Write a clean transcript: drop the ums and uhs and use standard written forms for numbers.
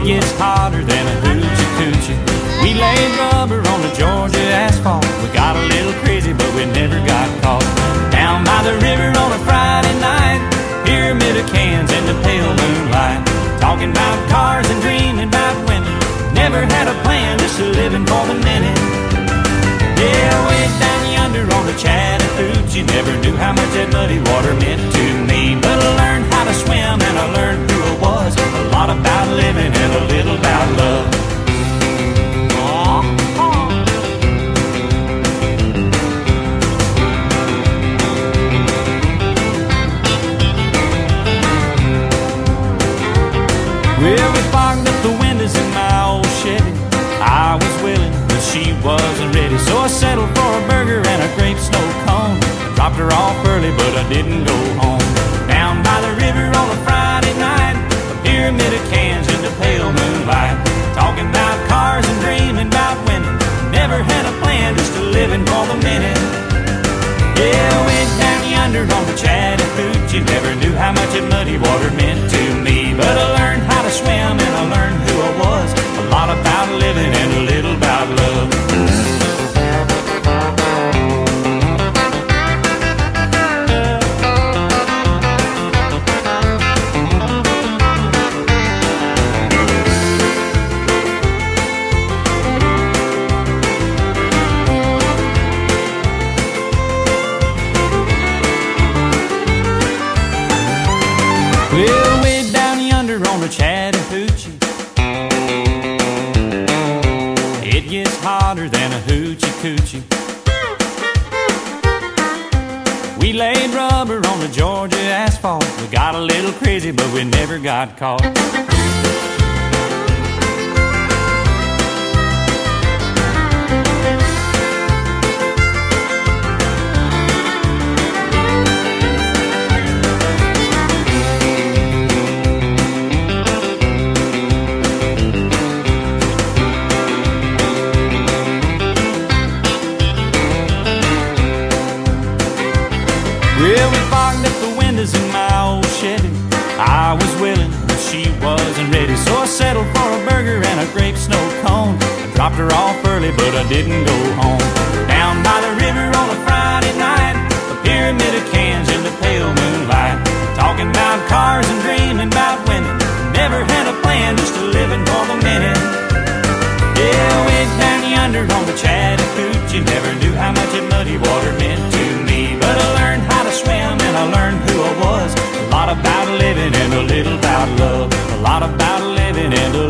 It gets hotter than a hoochie coochie. We laid rubber on the Georgia asphalt. We got a little crazy, but we never got caught. Down by the river on a Friday night, pyramid of cans in the pale moonlight, talking about cars and dreaming about women. Never had a plan, just a living for the minute. Yeah, way down yonder on the Chattahoochee, never knew how much that muddy water meant to me. But I learned how to swim and I learned who I was. A lot about living and a little about love. Well, we fogged up the windows in my old Chevy. I was willing, but she wasn't ready. So I settled for a burger and a grape snow cone. I dropped her off early, but I didn't go home. Down by the river on a Friday night, a pyramid of cans in the pale moonlight, talking about cars and dreaming about women. Never had a plan, just a living for the minute. Yeah, way down yonder on the Chattahoochee, never knew how much that muddy water meant to me. But I learned how to swim and I learned who I was. A lot about living and a little about love. Well, way down yonder on the Chattahoochee, it gets hotter than a hoochie coochie. We laid rubber on the Georgia asphalt. We got a little crazy, but we never got caught. Well, we fogged up the windows in my old Chevy. I was willing, but she wasn't ready. So I settled for a burger and a grape snow cone. I dropped her off early, but I didn't go home. Down by the river on a Friday night, a pyramid of cans in the pale moonlight, talking about cars and dreaming about women. Never had a plan, just a living for the minute. Yeah, way down yonder on the Chattahoochee, never knew how much that muddy water meant to me. But I learned how to swim and I learned who I was. A lot about living and a little about love. A lot about living and a